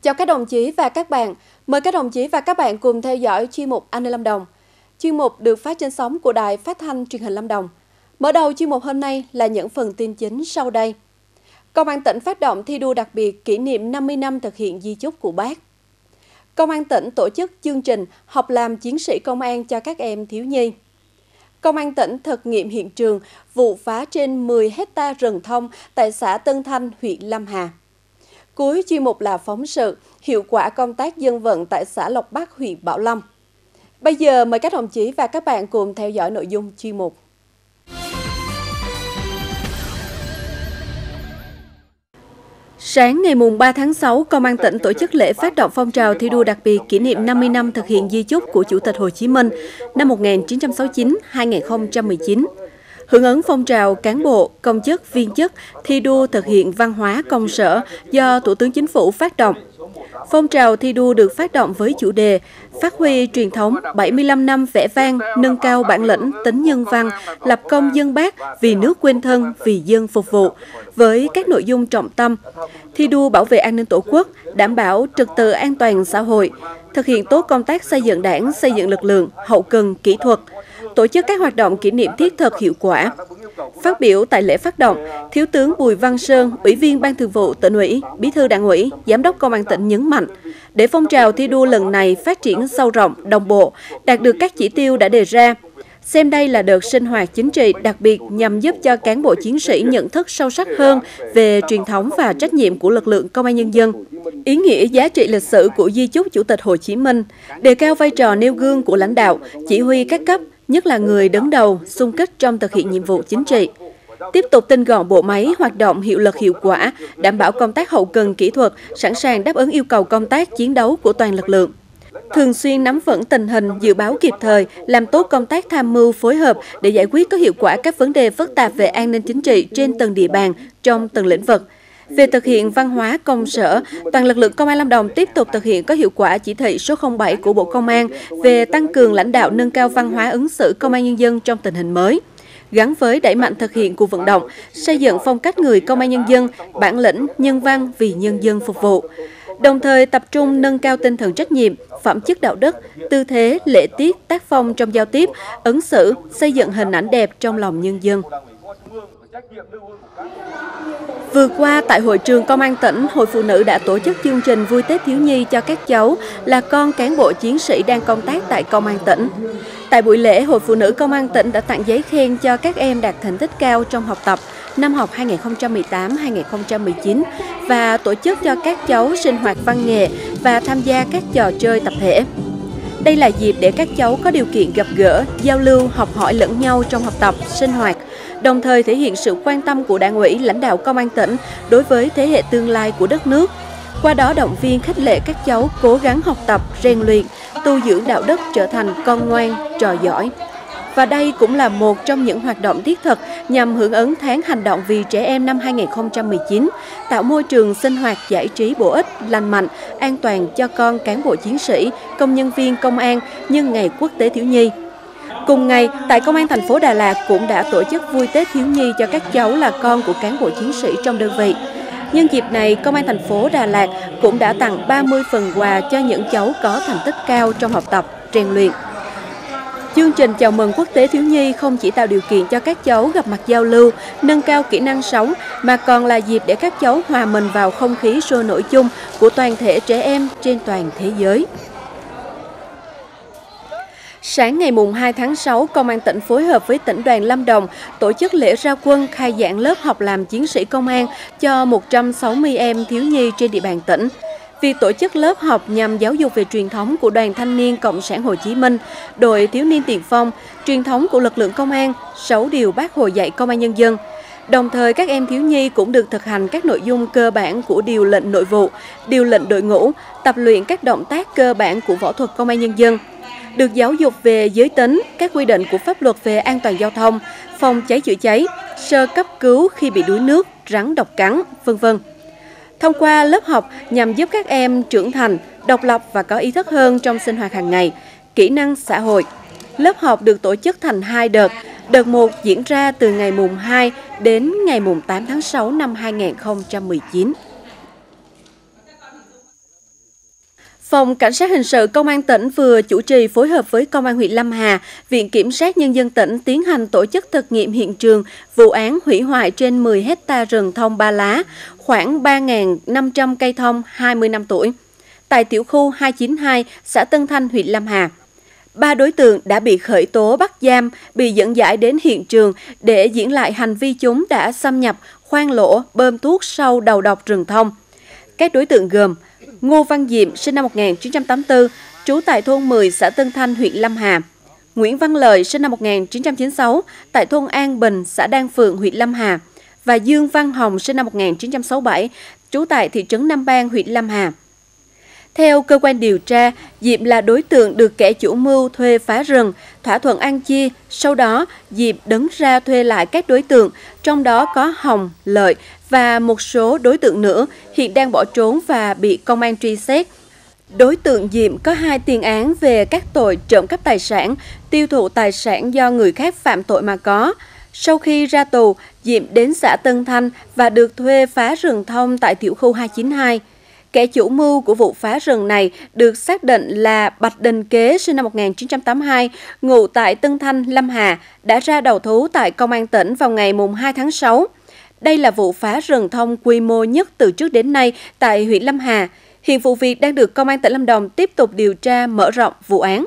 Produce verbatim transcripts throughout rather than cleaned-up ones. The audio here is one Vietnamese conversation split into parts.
Chào các đồng chí và các bạn. Mời các đồng chí và các bạn cùng theo dõi chuyên mục An ninh Lâm Đồng. Chuyên mục được phát trên sóng của Đài Phát thanh Truyền hình Lâm Đồng. Mở đầu chuyên mục hôm nay là những phần tin chính sau đây. Công an tỉnh phát động thi đua đặc biệt kỷ niệm năm mươi năm thực hiện di chúc của Bác. Công an tỉnh tổ chức chương trình học làm chiến sĩ công an cho các em thiếu nhi. Công an tỉnh thực nghiệm hiện trường vụ phá trên mười héc ta rừng thông tại xã Tân Thanh, huyện Lâm Hà. Cuối chuyên mục là phóng sự, hiệu quả công tác dân vận tại xã Lộc Bắc, huyện Bảo Lâm. Bây giờ mời các đồng chí và các bạn cùng theo dõi nội dung chuyên mục. Sáng ngày ba tháng sáu, Công an tỉnh tổ chức lễ phát động phong trào thi đua đặc biệt kỷ niệm năm mươi năm thực hiện di chúc của Chủ tịch Hồ Chí Minh năm một nghìn chín trăm sáu mươi chín đến hai nghìn không trăm mười chín. Hưởng ứng phong trào cán bộ, công chức, viên chức thi đua thực hiện văn hóa công sở do Thủ tướng Chính phủ phát động. Phong trào thi đua được phát động với chủ đề phát huy truyền thống bảy mươi lăm năm vẻ vang, nâng cao bản lĩnh, tính nhân văn, lập công dân Bác, vì nước quên thân, vì dân phục vụ, với các nội dung trọng tâm: thi đua bảo vệ an ninh Tổ quốc, đảm bảo trật tự an toàn xã hội, thực hiện tốt công tác xây dựng Đảng, xây dựng lực lượng, hậu cần, kỹ thuật, tổ chức các hoạt động kỷ niệm thiết thực hiệu quả. Phát biểu tại lễ phát động, Thiếu tướng Bùi Văn Sơn, Ủy viên Ban Thường vụ Tỉnh ủy, Bí thư Đảng ủy, Giám đốc Công an tỉnh nhấn mạnh, để phong trào thi đua lần này phát triển sâu rộng, đồng bộ, đạt được các chỉ tiêu đã đề ra, xem đây là đợt sinh hoạt chính trị đặc biệt nhằm giúp cho cán bộ chiến sĩ nhận thức sâu sắc hơn về truyền thống và trách nhiệm của lực lượng công an nhân dân, ý nghĩa giá trị lịch sử của di chúc Chủ tịch Hồ Chí Minh, đề cao vai trò nêu gương của lãnh đạo, chỉ huy các cấp, nhất là người đứng đầu, xung kích trong thực hiện nhiệm vụ chính trị. Tiếp tục tinh gọn bộ máy, hoạt động hiệu lực hiệu quả, đảm bảo công tác hậu cần kỹ thuật, sẵn sàng đáp ứng yêu cầu công tác chiến đấu của toàn lực lượng. Thường xuyên nắm vững tình hình, dự báo kịp thời, làm tốt công tác tham mưu phối hợp để giải quyết có hiệu quả các vấn đề phức tạp về an ninh chính trị trên từng địa bàn, trong từng lĩnh vực. Về thực hiện văn hóa công sở, toàn lực lượng Công an Lâm Đồng tiếp tục thực hiện có hiệu quả chỉ thị số không bảy của Bộ Công an về tăng cường lãnh đạo nâng cao văn hóa ứng xử Công an nhân dân trong tình hình mới, gắn với đẩy mạnh thực hiện cuộc vận động, xây dựng phong cách người Công an nhân dân, bản lĩnh, nhân văn vì nhân dân phục vụ. Đồng thời tập trung nâng cao tinh thần trách nhiệm, phẩm chất đạo đức, tư thế, lễ tiết, tác phong trong giao tiếp, ứng xử, xây dựng hình ảnh đẹp trong lòng nhân dân. Vừa qua, tại Hội trường Công an tỉnh, Hội Phụ nữ đã tổ chức chương trình vui Tết thiếu nhi cho các cháu là con cán bộ chiến sĩ đang công tác tại Công an tỉnh. Tại buổi lễ, Hội Phụ nữ Công an tỉnh đã tặng giấy khen cho các em đạt thành tích cao trong học tập năm học hai nghìn không trăm mười tám hai nghìn không trăm mười chín và tổ chức cho các cháu sinh hoạt văn nghệ và tham gia các trò chơi tập thể. Đây là dịp để các cháu có điều kiện gặp gỡ, giao lưu, học hỏi lẫn nhau trong học tập, sinh hoạt, đồng thời thể hiện sự quan tâm của Đảng ủy, lãnh đạo Công an tỉnh đối với thế hệ tương lai của đất nước. Qua đó động viên khích lệ các cháu cố gắng học tập, rèn luyện, tu dưỡng đạo đức trở thành con ngoan, trò giỏi. Và đây cũng là một trong những hoạt động thiết thực nhằm hưởng ứng tháng hành động vì trẻ em năm hai nghìn không trăm mười chín, tạo môi trường sinh hoạt giải trí bổ ích, lành mạnh, an toàn cho con cán bộ chiến sĩ, công nhân viên công an nhân ngày Quốc tế thiếu nhi. Cùng ngày, tại Công an thành phố Đà Lạt cũng đã tổ chức vui Tết thiếu nhi cho các cháu là con của cán bộ chiến sĩ trong đơn vị. Nhân dịp này, Công an thành phố Đà Lạt cũng đã tặng ba mươi phần quà cho những cháu có thành tích cao trong học tập, rèn luyện. Chương trình chào mừng Quốc tế thiếu nhi không chỉ tạo điều kiện cho các cháu gặp mặt giao lưu, nâng cao kỹ năng sống, mà còn là dịp để các cháu hòa mình vào không khí sôi nổi chung của toàn thể trẻ em trên toàn thế giới. Sáng ngày hai tháng sáu, Công an tỉnh phối hợp với tỉnh đoàn Lâm Đồng tổ chức lễ ra quân khai giảng lớp học làm chiến sĩ công an cho một trăm sáu mươi em thiếu nhi trên địa bàn tỉnh. Việc tổ chức lớp học nhằm giáo dục về truyền thống của Đoàn Thanh niên Cộng sản Hồ Chí Minh, đội thiếu niên tiền phong, truyền thống của lực lượng công an, sáu điều Bác Hồ dạy công an nhân dân. Đồng thời, các em thiếu nhi cũng được thực hành các nội dung cơ bản của điều lệnh nội vụ, điều lệnh đội ngũ, tập luyện các động tác cơ bản của võ thuật công an nhân dân. Được giáo dục về giới tính, các quy định của pháp luật về an toàn giao thông, phòng cháy chữa cháy, sơ cấp cứu khi bị đuối nước, rắn độc cắn, vân vân. Thông qua lớp học nhằm giúp các em trưởng thành, độc lập và có ý thức hơn trong sinh hoạt hàng ngày, kỹ năng xã hội. Lớp học được tổ chức thành hai đợt. Đợt một diễn ra từ ngày mùng hai đến ngày mùng tám tháng sáu năm hai nghìn không trăm mười chín. Phòng Cảnh sát Hình sự Công an tỉnh vừa chủ trì phối hợp với Công an huyện Lâm Hà, Viện Kiểm sát Nhân dân tỉnh tiến hành tổ chức thực nghiệm hiện trường vụ án hủy hoại trên mười héc ta rừng thông ba lá, khoảng ba nghìn năm trăm cây thông hai mươi năm tuổi, tại tiểu khu hai chín hai, xã Tân Thanh, huyện Lâm Hà. Ba đối tượng đã bị khởi tố bắt giam, bị dẫn giải đến hiện trường để diễn lại hành vi chúng đã xâm nhập, khoan lỗ, bơm thuốc sâu đầu độc rừng thông. Các đối tượng gồm Ngô Văn Diệm, sinh năm một nghìn chín trăm tám mươi tư, trú tại thôn mười, xã Tân Thanh, huyện Lâm Hà; Nguyễn Văn Lợi, sinh năm một nghìn chín trăm chín mươi sáu, tại thôn An Bình, xã Đan Phượng, huyện Lâm Hà; và Dương Văn Hồng, sinh năm một nghìn chín trăm sáu mươi bảy, trú tại thị trấn Nam Ban, huyện Lâm Hà. Theo cơ quan điều tra, Diệm là đối tượng được kẻ chủ mưu thuê phá rừng, thỏa thuận ăn chia. Sau đó, Diệm đứng ra thuê lại các đối tượng, trong đó có Hồng, Lợi và một số đối tượng nữa hiện đang bỏ trốn và bị công an truy xét. Đối tượng Diệm có hai tiền án về các tội trộm cắp tài sản, tiêu thụ tài sản do người khác phạm tội mà có. Sau khi ra tù, Diệm đến xã Tân Thanh và được thuê phá rừng thông tại tiểu khu hai chín hai. Kẻ chủ mưu của vụ phá rừng này được xác định là Bạch Đình Kế, sinh năm một nghìn chín trăm tám mươi hai, ngụ tại Tân Thanh, Lâm Hà, đã ra đầu thú tại Công an tỉnh vào ngày hai tháng sáu. Đây là vụ phá rừng thông quy mô nhất từ trước đến nay tại huyện Lâm Hà. Hiện vụ việc đang được Công an tỉnh Lâm Đồng tiếp tục điều tra mở rộng vụ án.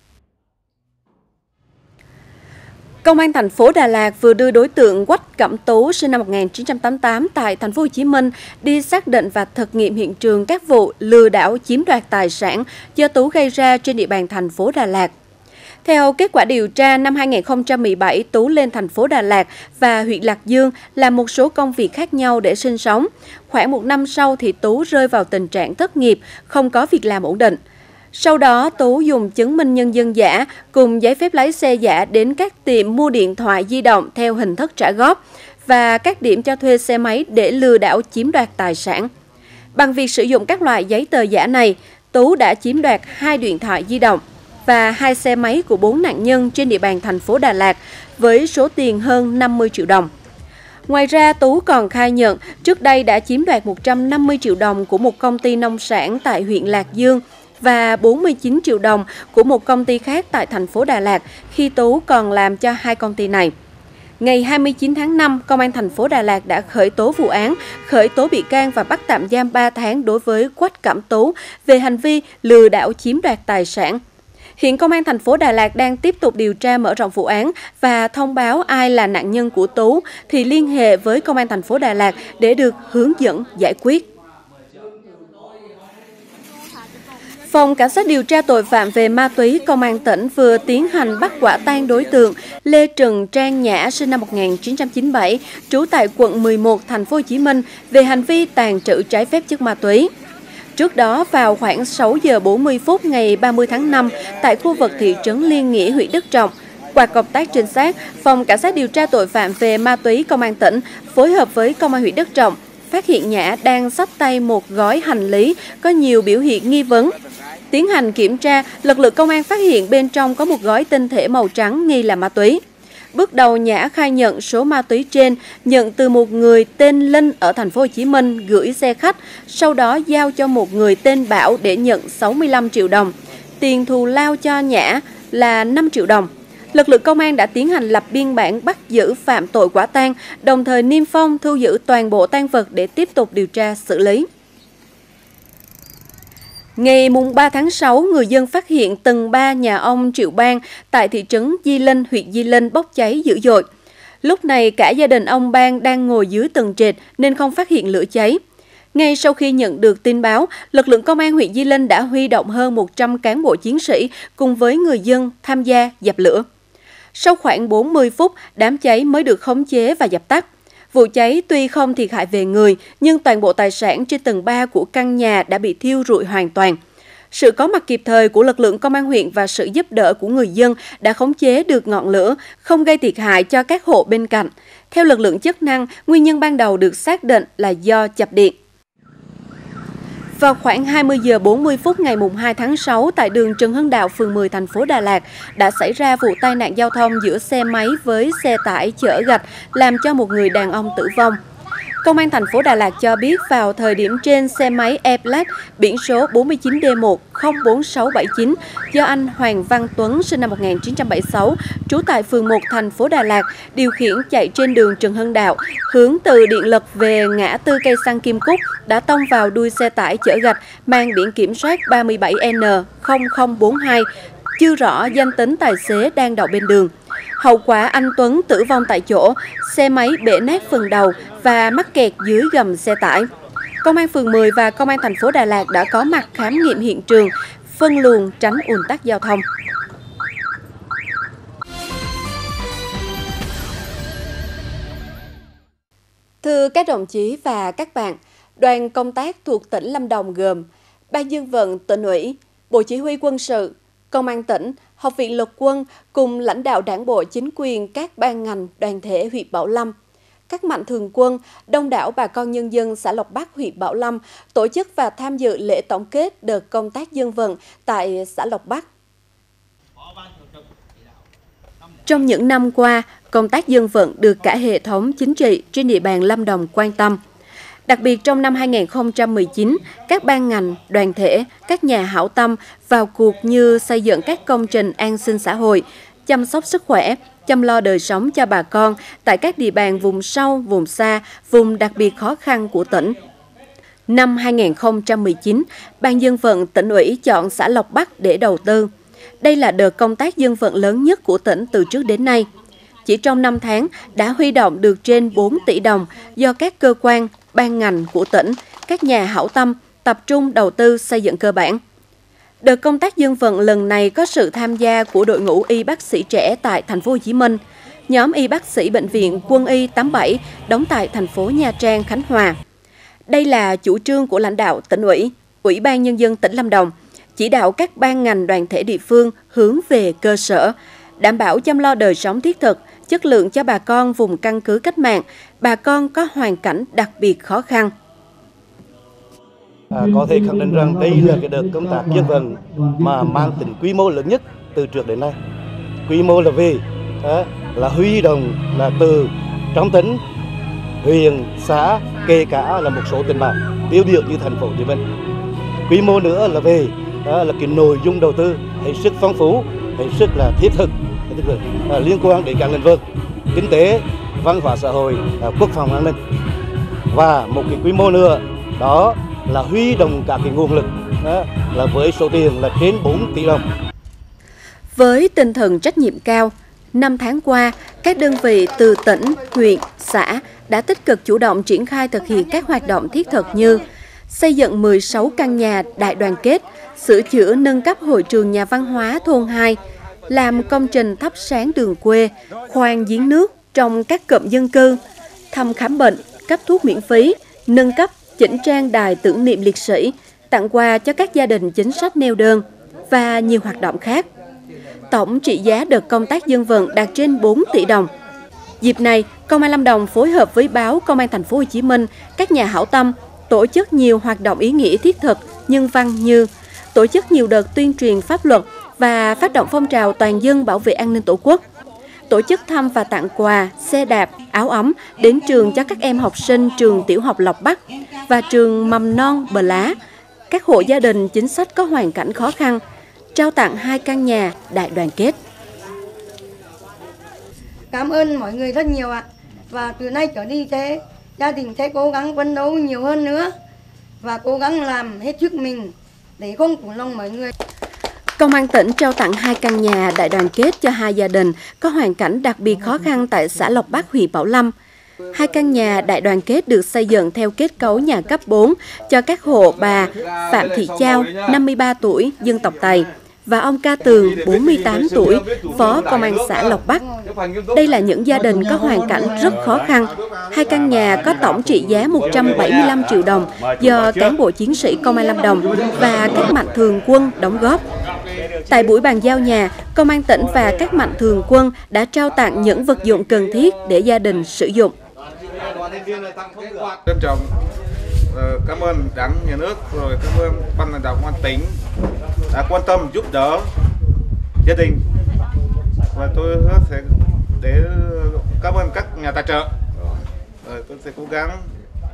Công an thành phố Đà Lạt vừa đưa đối tượng Quách Cẩm Tú, sinh năm một nghìn chín trăm tám mươi tám, tại thành phố Hồ Chí Minh đi xác định và thực nghiệm hiện trường các vụ lừa đảo chiếm đoạt tài sản do Tú gây ra trên địa bàn thành phố Đà Lạt. Theo kết quả điều tra, năm hai nghìn không trăm mười bảy, Tú lên thành phố Đà Lạt và huyện Lạc Dương làm một số công việc khác nhau để sinh sống. Khoảng một năm sau thì Tú rơi vào tình trạng thất nghiệp, không có việc làm ổn định. Sau đó, Tú dùng chứng minh nhân dân giả cùng giấy phép lái xe giả đến các tiệm mua điện thoại di động theo hình thức trả góp và các điểm cho thuê xe máy để lừa đảo chiếm đoạt tài sản. Bằng việc sử dụng các loại giấy tờ giả này, Tú đã chiếm đoạt hai điện thoại di động và hai xe máy của bốn nạn nhân trên địa bàn thành phố Đà Lạt với số tiền hơn năm mươi triệu đồng. Ngoài ra, Tú còn khai nhận trước đây đã chiếm đoạt một trăm năm mươi triệu đồng của một công ty nông sản tại huyện Lạc Dương và bốn mươi chín triệu đồng của một công ty khác tại thành phố Đà Lạt khi Tú còn làm cho hai công ty này. Ngày hai mươi chín tháng năm, Công an thành phố Đà Lạt đã khởi tố vụ án, khởi tố bị can và bắt tạm giam ba tháng đối với Quách Cẩm Tú về hành vi lừa đảo chiếm đoạt tài sản. Hiện Công an thành phố Đà Lạt đang tiếp tục điều tra mở rộng vụ án và thông báo ai là nạn nhân của Tú thì liên hệ với Công an thành phố Đà Lạt để được hướng dẫn giải quyết. Phòng Cảnh sát điều tra tội phạm về ma túy Công an tỉnh vừa tiến hành bắt quả tang đối tượng Lê Trần Trang Nhã, sinh năm một nghìn chín trăm chín mươi bảy, trú tại quận mười một, thành phố Hồ Chí Minh về hành vi tàng trữ trái phép chất ma túy. Trước đó, vào khoảng sáu giờ bốn mươi phút ngày ba mươi tháng năm, tại khu vực thị trấn Liên Nghĩa, huyện Đức Trọng, qua công tác trinh sát, Phòng Cảnh sát điều tra tội phạm về ma túy Công an tỉnh phối hợp với Công an huyện Đức Trọng phát hiện Nhã đang xách tay một gói hành lý có nhiều biểu hiện nghi vấn. Tiến hành kiểm tra, lực lượng công an phát hiện bên trong có một gói tinh thể màu trắng nghi là ma túy. Bước đầu, Nhã khai nhận số ma túy trên nhận từ một người tên Linh ở thành phố Hồ Chí Minh gửi xe khách, sau đó giao cho một người tên Bảo để nhận sáu mươi lăm triệu đồng. Tiền thù lao cho Nhã là năm triệu đồng. Lực lượng công an đã tiến hành lập biên bản bắt giữ phạm tội quả tang, đồng thời niêm phong thu giữ toàn bộ tang vật để tiếp tục điều tra xử lý. Ngày ba tháng sáu, người dân phát hiện tầng ba nhà ông Triệu Bang tại thị trấn Di Linh, huyện Di Linh bốc cháy dữ dội. Lúc này, cả gia đình ông Bang đang ngồi dưới tầng trệt nên không phát hiện lửa cháy. Ngay sau khi nhận được tin báo, lực lượng công an huyện Di Linh đã huy động hơn một trăm cán bộ chiến sĩ cùng với người dân tham gia dập lửa. Sau khoảng bốn mươi phút, đám cháy mới được khống chế và dập tắt. Vụ cháy tuy không thiệt hại về người, nhưng toàn bộ tài sản trên tầng ba của căn nhà đã bị thiêu rụi hoàn toàn. Sự có mặt kịp thời của lực lượng công an huyện và sự giúp đỡ của người dân đã khống chế được ngọn lửa, không gây thiệt hại cho các hộ bên cạnh. Theo lực lượng chức năng, nguyên nhân ban đầu được xác định là do chập điện. Vào khoảng hai mươi giờ bốn mươi phút ngày hai tháng sáu, tại đường Trần Hưng Đạo, phường mười, thành phố Đà Lạt, đã xảy ra vụ tai nạn giao thông giữa xe máy với xe tải chở gạch, làm cho một người đàn ông tử vong. Công an thành phố Đà Lạt cho biết vào thời điểm trên, xe máy Airblade biển số bốn mươi chín D một không bốn sáu bảy chín do anh Hoàng Văn Tuấn sinh năm một nghìn chín trăm bảy mươi sáu, trú tại phường một thành phố Đà Lạt, điều khiển chạy trên đường Trần Hưng Đạo, hướng từ Điện Lực về ngã tư cây xăng Kim Cúc, đã tông vào đuôi xe tải chở gạch mang biển kiểm soát ba mươi bảy N không không bốn hai, chưa rõ danh tính tài xế đang đậu bên đường. Hậu quả anh Tuấn tử vong tại chỗ, xe máy bể nát phần đầu và mắc kẹt dưới gầm xe tải. Công an phường mười và Công an thành phố Đà Lạt đã có mặt khám nghiệm hiện trường, phân luồng tránh ùn tắc giao thông. Thưa các đồng chí và các bạn, đoàn công tác thuộc tỉnh Lâm Đồng gồm Ban Dân vận Tỉnh ủy, Bộ Chỉ huy Quân sự, Công an tỉnh, Học viện Lục quân cùng lãnh đạo đảng bộ chính quyền các ban ngành đoàn thể huyện Bảo Lâm, các mạnh thường quân, đông đảo bà con nhân dân xã Lộc Bắc, huyện Bảo Lâm tổ chức và tham dự lễ tổng kết đợt công tác dân vận tại xã Lộc Bắc. Trong những năm qua, công tác dân vận được cả hệ thống chính trị trên địa bàn Lâm Đồng quan tâm. Đặc biệt trong năm hai nghìn không trăm mười chín, các ban ngành, đoàn thể, các nhà hảo tâm vào cuộc như xây dựng các công trình an sinh xã hội, chăm sóc sức khỏe, chăm lo đời sống cho bà con tại các địa bàn vùng sâu, vùng xa, vùng đặc biệt khó khăn của tỉnh. Năm hai nghìn không trăm mười chín, Ban Dân vận Tỉnh ủy chọn xã Lộc Bắc để đầu tư. Đây là đợt công tác dân vận lớn nhất của tỉnh từ trước đến nay. Chỉ trong năm tháng đã huy động được trên bốn tỷ đồng do các cơ quan, ban ngành của tỉnh, các nhà hảo tâm tập trung đầu tư xây dựng cơ bản. Đợt công tác dân vận lần này có sự tham gia của đội ngũ y bác sĩ trẻ tại thành phố Hồ Chí Minh, nhóm y bác sĩ bệnh viện Quân y tám mươi bảy đóng tại thành phố Nha Trang, Khánh Hòa. Đây là chủ trương của lãnh đạo tỉnh ủy, Ủy ban Nhân dân tỉnh Lâm Đồng, chỉ đạo các ban ngành đoàn thể địa phương hướng về cơ sở, đảm bảo chăm lo đời sống thiết thực, chất lượng cho bà con vùng căn cứ cách mạng, bà con có hoàn cảnh đặc biệt khó khăn. À, có thể khẳng định rằng đây là cái đợt công tác dân vận mà mang tính quy mô lớn nhất từ trước đến nay. Quy mô là về à, là huy động là từ trong tỉnh, huyện, xã, kể cả là một số tỉnh bản tiêu biểu như thành phố Hồ Chí Minh. Quy mô nữa là về à, là cái nội dung đầu tư hết sức phong phú, hết sức là thiết thực, à, liên quan đến các lĩnh vực kinh tế, văn hóa xã hội, à, quốc phòng an ninh. Và một cái quy mô nữa đó là huy động các cái nguồn lực đó, là với số tiền là trên bốn tỷ đồng. Với tinh thần trách nhiệm cao, năm tháng qua, các đơn vị từ tỉnh, huyện, xã đã tích cực chủ động triển khai thực hiện các hoạt động thiết thực như xây dựng mười sáu căn nhà đại đoàn kết, sửa chữa nâng cấp hội trường nhà văn hóa thôn hai, làm công trình thắp sáng đường quê, khoan giếng nước trong các cụm dân cư, thăm khám bệnh, cấp thuốc miễn phí, nâng cấp chỉnh trang đài tưởng niệm liệt sĩ, tặng quà cho các gia đình chính sách neo đơn và nhiều hoạt động khác. Tổng trị giá đợt công tác dân vận đạt trên bốn tỷ đồng. Dịp này, Công an Lâm Đồng phối hợp với báo Công an thành phố Hồ Chí Minh, các nhà hảo tâm tổ chức nhiều hoạt động ý nghĩa thiết thực, nhân văn như tổ chức nhiều đợt tuyên truyền pháp luật và phát động phong trào toàn dân bảo vệ an ninh Tổ quốc, tổ chức thăm và tặng quà, xe đạp, áo ấm đến trường cho các em học sinh trường tiểu học Lộc Bắc và trường mầm non Bờ Lá, các hộ gia đình chính sách có hoàn cảnh khó khăn, trao tặng hai căn nhà đại đoàn kết. Cảm ơn mọi người rất nhiều ạ. Và từ nay trở đi sẽ gia đình sẽ cố gắng phấn đấu nhiều hơn nữa và cố gắng làm hết sức mình để không phụ lòng mọi người. Công an tỉnh trao tặng hai căn nhà đại đoàn kết cho hai gia đình có hoàn cảnh đặc biệt khó khăn tại xã Lộc Bắc, huyện Bảo Lâm. Hai căn nhà đại đoàn kết được xây dựng theo kết cấu nhà cấp bốn cho các hộ bà Phạm Thị Chao, năm mươi ba tuổi, dân tộc Tày, và ông Ca Tường, bốn mươi tám tuổi, phó công an xã Lộc Bắc. Đây là những gia đình có hoàn cảnh rất khó khăn. Hai căn nhà có tổng trị giá một trăm bảy mươi lăm triệu đồng do cán bộ chiến sĩ Công an Lâm Đồng và các mạnh thường quân đóng góp. Tại buổi bàn giao nhà, Công an tỉnh và các mạnh thường quân đã trao tặng những vật dụng cần thiết để gia đình sử dụng. Trân trọng cảm ơn Đảng, Nhà nước, rồi cảm ơn ban lãnh đạo công an tỉnh đã quan tâm giúp đỡ gia đình, và tôi sẽ để cảm ơn các nhà tài trợ. Rồi tôi sẽ cố gắng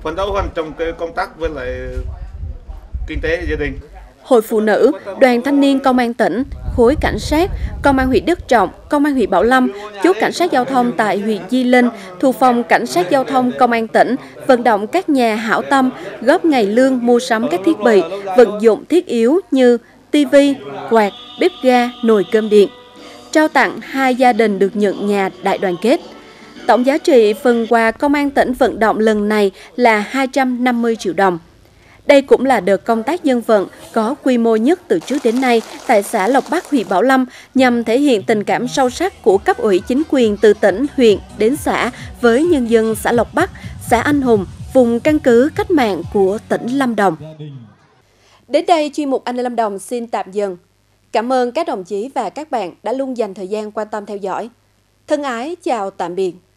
phấn đấu hơn trong cái công tác với lại kinh tế gia đình. Hội Phụ Nữ, Đoàn Thanh niên Công an tỉnh, khối cảnh sát, Công an huyện Đức Trọng, Công an huyện Bảo Lâm, chốt cảnh sát giao thông tại huyện Di Linh, thuộc phòng cảnh sát giao thông Công an tỉnh, vận động các nhà hảo tâm góp ngày lương mua sắm các thiết bị, vận dụng thiết yếu như tivi, quạt, bếp ga, nồi cơm điện. Trao tặng hai gia đình được nhận nhà đại đoàn kết. Tổng giá trị phần quà Công an tỉnh vận động lần này là hai trăm năm mươi triệu đồng. Đây cũng là đợt công tác dân vận có quy mô nhất từ trước đến nay tại xã Lộc Bắc, huyện Bảo Lâm, nhằm thể hiện tình cảm sâu sắc của cấp ủy chính quyền từ tỉnh, huyện đến xã với nhân dân xã Lộc Bắc, xã Anh Hùng, vùng căn cứ cách mạng của tỉnh Lâm Đồng. Đến đây, chuyên mục An ninh Lâm Đồng xin tạm dừng. Cảm ơn các đồng chí và các bạn đã luôn dành thời gian quan tâm theo dõi. Thân ái chào tạm biệt.